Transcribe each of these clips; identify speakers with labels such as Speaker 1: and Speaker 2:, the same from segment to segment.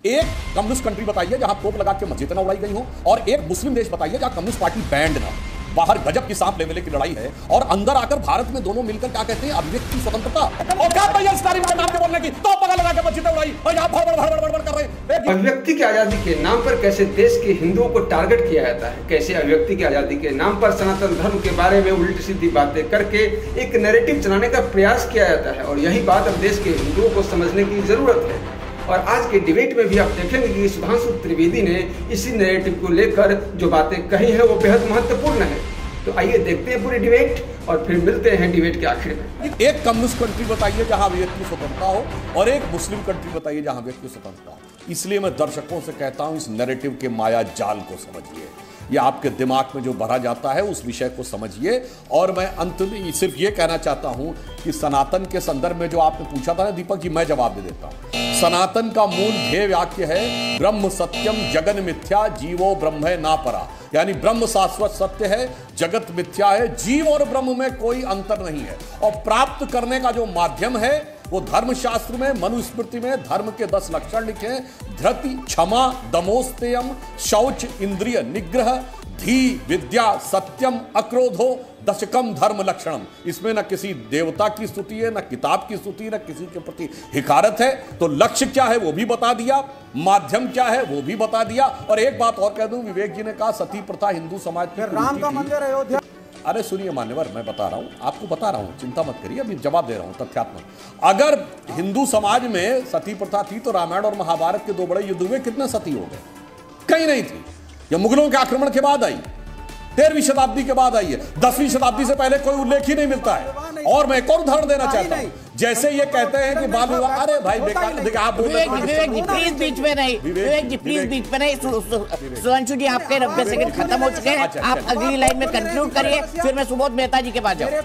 Speaker 1: एक communist country बताइए जहां तोप लगा के मस्जिदें ना उड़ाई गई हो, और एक मुस्लिम देश बताइए जहां कम्युनिस्ट पार्टी बैंड ना। बाहर गजब की सांप लेवल की लड़ाई है, और अंदर आकर भारत में दोनों मिलकर क्या कहते हैं, अभिव्यक्ति की स्वतंत्रता। और क्या भैया स्टालिन के नाम पे बोलने की, तोप लगा के मस्जिदें उड़ाई और यहां भड़बड़ कर रहे हैं।
Speaker 2: अभिव्यक्ति की आजादी के नाम पर कैसे देश के हिंदुओं को टारगेट किया जाता है, कैसे अभिव्यक्ति की आजादी के नाम पर सनातन धर्म के बारे में उल्टी सीधी बातें करके एक नैरेटिव चलाने का प्रयास किया जाता है। और यही बात अब देश के हिंदुओं को समझने की जरूरत है। और आज के डिबेट में भी आप देखेंगे कि सुधांशु त्रिवेदी ने इसी नैरेटिव को लेकर जो बातें कही हैं वो बेहद महत्वपूर्ण है। तो आइए देखते हैं पूरी डिबेट और फिर मिलते हैं डिबेट के आखिर में।
Speaker 1: एक कम्युनिस्ट कंट्री बताइए जहां व्यक्ति स्वतंत्रता हो, और एक मुस्लिम कंट्री बताइए जहां व्यक्ति स्वतंत्रता हो। इसलिए मैं दर्शकों से कहता हूं, इस नैरेटिव के माया जाल को समझिए, या आपके दिमाग में जो भरा जाता है उस विषय को समझिए। और मैं अंत में सिर्फ ये कहना चाहता हूं कि सनातन के संदर्भ में जो आपने पूछा था ना दीपक जी, मैं जवाब दे देता हूं। सनातन का मूल ध्येय वाक्य है ब्रह्म सत्यम जगन मिथ्या जीवो ब्रह्म ना परा, यानी ब्रह्म शाश्वत सत्य है, जगत मिथ्या है, जीव और ब्रह्म में कोई अंतर नहीं है। और प्राप्त करने का जो माध्यम है वो धर्मशास्त्र में, मनुस्मृति में धर्म के 10 लक्षण लिखे हैं। धृति, क्षमा, दमोस्तेयम, शौच, इंद्रिय निग्रह, धी, विद्या, सत्यम, अक्रोधो, दशकम धर्म लक्षणम। इसमें न किसी देवता की स्तुति है, न किताब की स्तुति, न किसी के प्रति हिकारत है। तो लक्ष्य क्या है वो भी बता दिया, माध्यम क्या है वो भी बता दिया। और एक बात और कह दूं, विवेक जी ने कहा सती प्रथा हिंदू समाज की
Speaker 3: राम का मंदिर अयोध्या।
Speaker 1: अरे सुनिए मान्यवर, मैं बता रहा हूं, आपको बता रहा हूं, चिंता मत करिए, अभी जवाब दे रहा हूं तथ्यात्मक। अगर हिंदू समाज में सती प्रथा थी तो रामायण और महाभारत के 2 बड़े युद्ध हुए, कितने सती हो गए? कहीं नहीं थी। यह मुगलों के आक्रमण के बाद आई, 13वीं शताब्दी के बाद आई है। 10वीं शताब्दी से पहले कोई उल्लेख ही नहीं मिलता है। और मैं एक और उदाहरण देना चाहता हूं, जैसे ये कहते हैं कि बाल विवाह, अरे भाई बेकार, देखिए आप
Speaker 4: विवेक जी प्लीज बीच में नहीं, विवेक जी प्लीज बीच में नहीं। सुधांशु जी आपके 90 सेकंड खत्म हो चुके हैं, आप अगली लाइन में कंक्लूड करिए, फिर मैं सुबोध मेहता जी के पास जाऊँ।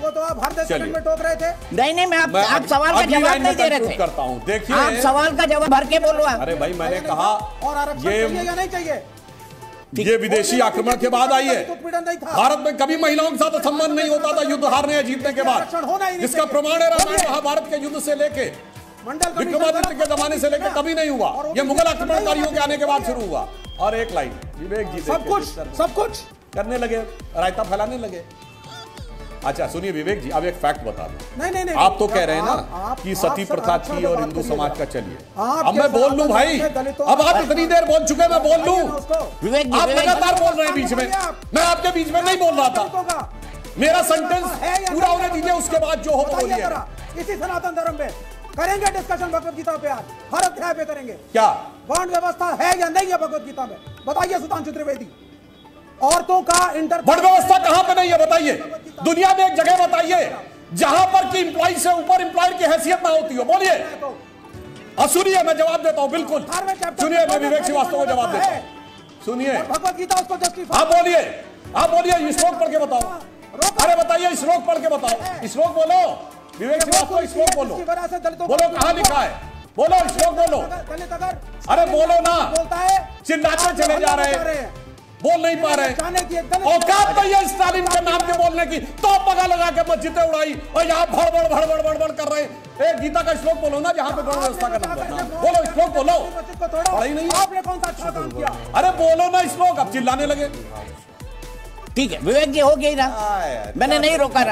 Speaker 4: नहीं, मैं आप सवाल का जवाब नहीं दे रहे थे।
Speaker 1: करता हूँ, देखिए
Speaker 4: आप सवाल का जवाब भर के बोलो।
Speaker 1: अरे भाई मैंने कहा
Speaker 3: ये नहीं चाहिए,
Speaker 1: ये विदेशी आक्रमण के बाद आई है। भारत में कभी महिलाओं के साथ असम्मान नहीं होता था युद्ध हारने या जीतने के बाद। इसका प्रमाण है रामायण महाभारत के युद्ध से लेके विक्रमादित्य के जमाने से लेकर कभी नहीं हुआ। ये मुगल आक्रमणकारियों के आने के बाद शुरू हुआ। और एक लाइन, विवेक जी
Speaker 3: सब कुछ
Speaker 1: करने लगे, रायता फैलाने लगे। अच्छा सुनिए विवेक जी, अब एक फैक्ट बता दूं। नहीं, आप तो कह रहे हैं ना कि सती प्रथा थी और हिंदू समाज का। चलिए अब मैं बोल लूं भाई, अब आप इतनी देर बोल चुके, मैं बोल लूं।
Speaker 4: विवेक
Speaker 1: आप लगातार बोल रहे हैं बीच में, मैं आपके बीच में नहीं बोल रहा था। मेरा सेंटेंस पूरा होने दीजिए, उसके बाद जो हो बोलिए।
Speaker 3: इसी सनातन धर्म पे करेंगे डिस्कशन, भगवत गीता पे आज हर अध्याय पे करेंगे।
Speaker 1: क्या
Speaker 3: वर्ण व्यवस्था है या नहीं है भगवत गीता में? बताइए सुधांशु त्रिवेदी। औरतों का
Speaker 1: वर्ण व्यवस्था कहां पे नहीं है बताइए? दुनिया में एक जगह बताइए जहां पर कि इंप्लॉय से ऊपर इंप्लॉयर की हैसियत ना होती हो, बोलिए। सुनिए मैं जवाब देता हूं, बिल्कुल सुनिए, मैं विवेक श्रीवास्तव को जवाब देता हूं। सुनिए
Speaker 3: भगवत गीता उसको जस्टिफाई।
Speaker 1: आप बोलिए, श्लोक पढ़ के बताओ। अरे बताइए, श्लोक पढ़ के बताओ, श्लोक बोलो। विवेक श्रीवास्तव श्लोक बोलो, बोलो कहां लिखा है, बोलो श्लोक बोलो। अरे बोलो ना, चिल्लाते चले जा रहे हैं, बोल नहीं पा रहे। औकात नहीं है स्टालिन के नाम के बोलने की, तो पगा लगा के मस्जिदें उड़ाई और यहाँ भड़बड़ कर रहे हैं। एक गीता का श्लोक बोलो ना जहाँ पे वर्ण व्यवस्था का नाम करना, बोलो श्लोक बोलो। पढ़ा ही नहीं
Speaker 3: आपने कौन सा अच्छा काम किया?
Speaker 1: अरे बोलो ना श्लोक, अब चिल्लाने लगे।
Speaker 4: ठीक है विवेक जी, हो गई ना, मैंने नहीं रोका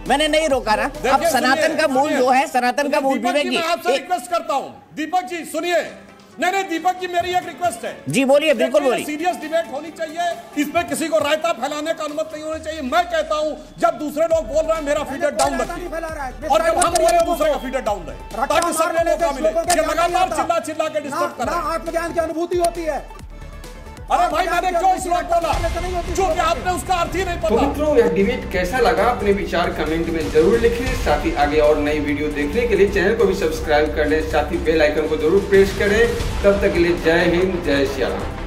Speaker 4: रहा। अब सनातन का मूल जो है, सनातन का मूल विवेक जी,
Speaker 1: आपसे रिक्वेस्ट करता हूँ। दीपक जी सुनिए, नहीं दीपक जी मेरी एक रिक्वेस्ट है
Speaker 4: जी, बोलिए, बिल्कुल बोलिए।
Speaker 1: सीरियस डिबेट होनी चाहिए, इसमें किसी को रायता फैलाने का अनुमति नहीं होनी चाहिए। मैं कहता हूं जब दूसरे लोग बोल रहे हैं मेरा फीडर डाउन रखिए, और जब हम बोले दूसरे का फीडर डाउन रहे, ताकि सब लोगों को मिले। ये लगातार चिल्ला के डिस्टर्ब कर रहे हैं।
Speaker 3: आत्मज्ञान की अनुभूति होती है।
Speaker 1: अरे भाई मैंने क्यों श्लोक बोला, क्योंकि आपने उसका अर्थ ही नहीं पता।
Speaker 2: तो मित्रों, यह डिबेट कैसा लगा अपने विचार कमेंट में जरूर लिखिए। साथ ही आगे और नई वीडियो देखने के लिए चैनल को भी सब्सक्राइब कर लें, साथ ही बेल आइकन को जरूर प्रेस करें। तब तक के लिए जय हिंद, जय श्री राम।